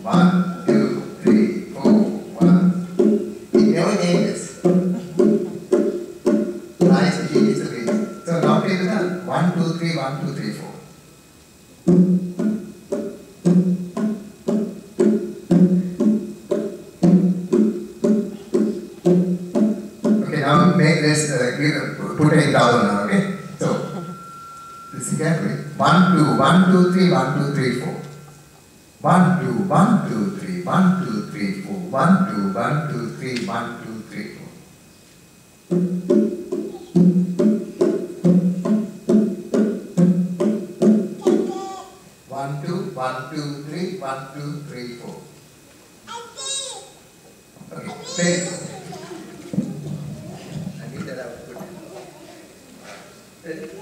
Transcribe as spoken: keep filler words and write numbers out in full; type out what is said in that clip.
One, two, three, four, one. It never changes. Nice, it is a bit. So now play with that. One, two, three, one, two, three, four. Okay, now make this, uh, put it down now, okay? So, listen carefully. One, two, one, two, three, one, two, three, four. One, two, one, two, three, one, two, three, four. One, two, one, two, three, one, two, three, four. One, two, one, two, three, one, two, three, four. Okay, play. I need that output.